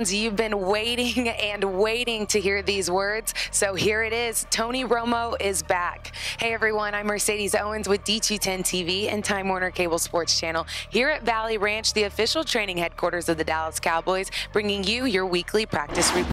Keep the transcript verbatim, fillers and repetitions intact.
fans, you've been waiting and waiting to hear these words, so here it is. Tony Romo is back. Hey everyone, I'm Mercedes Owens with D two ten T V and Time Warner Cable Sports Channel here at Valley Ranch, the official training headquarters of the Dallas Cowboys, bringing you your weekly practice report.